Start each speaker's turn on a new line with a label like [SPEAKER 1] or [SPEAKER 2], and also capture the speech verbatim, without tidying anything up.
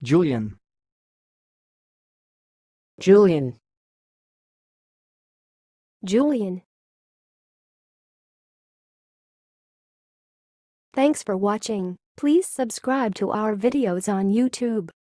[SPEAKER 1] Julyen.
[SPEAKER 2] Julyen.
[SPEAKER 3] Julyen. Thanks for watching. Please subscribe to our videos on YouTube.